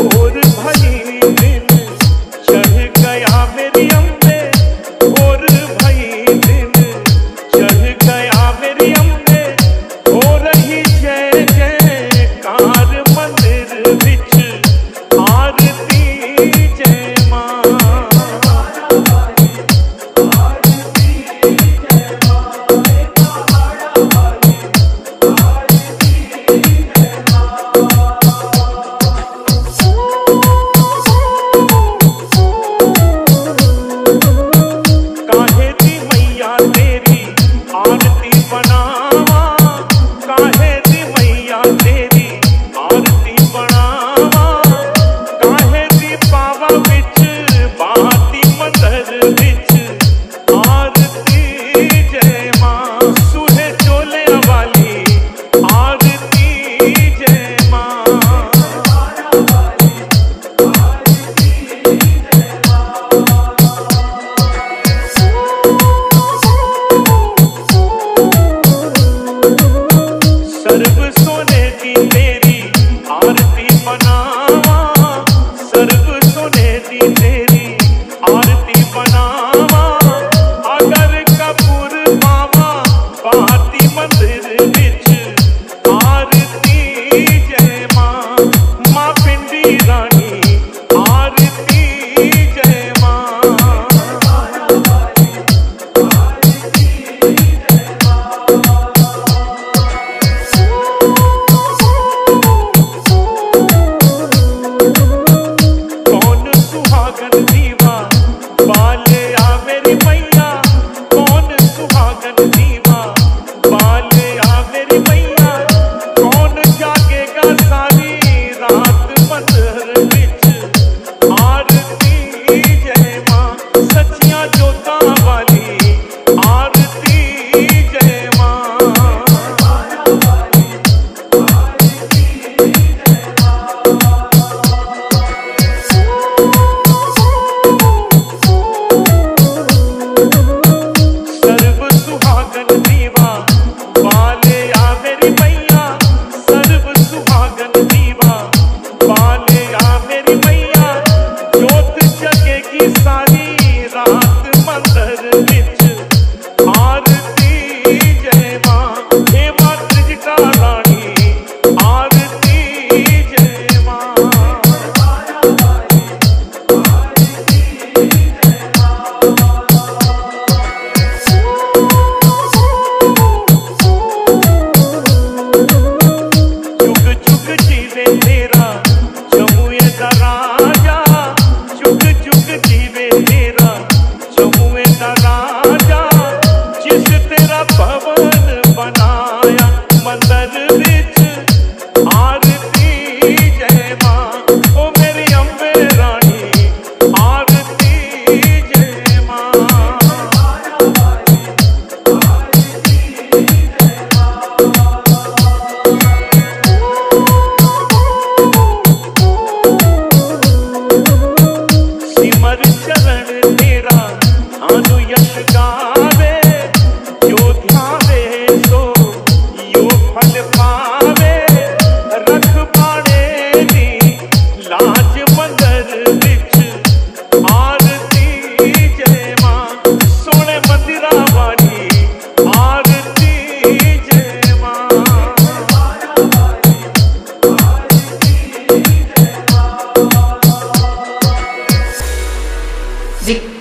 और भई दिन चढ़ गया मेरी अम्बे, और भई दिन चढ़ गया मेरी अम्बे। हो रही जय जयकार मंदिर विच आरती जय मां। काहे दी मैया तेरी आरती बनावा, काहे दी मैया तेरी आरती बनावा। काहे दी पावा विच बाती मंदर विच आरती जय मां। सूहे चोले वाली आरती जय मां। सर्व सोने की तेरी आरती बनावा, सर्व सोने की तेरी आरती बनावा। अगर कपूर पावा बाती मंदिर विच आरती जय मां। मां पिंडी रानी आरती जय मां। कौन सुहागन दीवा बाले आ मेरी मैया, कौन सुहागन दीवा बाले आ मेरी मैया। कौन जागेगा सारी रात मंदिर विच आरती जय मां। सच्चियां जोतां वाली आरती जय मां। सर्व सुहागन दीवा बाले आ मेरी मैया, सर्व सुहागन दीवा बाले आ मेरी मैया। जोत जगेगी सारी रात मंदिर विच आरती जय मां। हे मां त्रिजटा रानी आरती जय मां। जुग जुग जीवे तेरा जमुए दा राजा, जुग जुग जीवे तेरा जमुए दा राजा। जिस तेरा भवन बनाया मंदिर विच आरती जय मां। ओ मेरी अम्बे रानी आरती जय मां। सिमर चरण तेरा आनु यश गावे, जो ध्यावे सो यो फल पावे। रख बाणे दी लाज मंदिर विच आरती जय मां। सोने मंदिरा वाली आरती जय मां। विक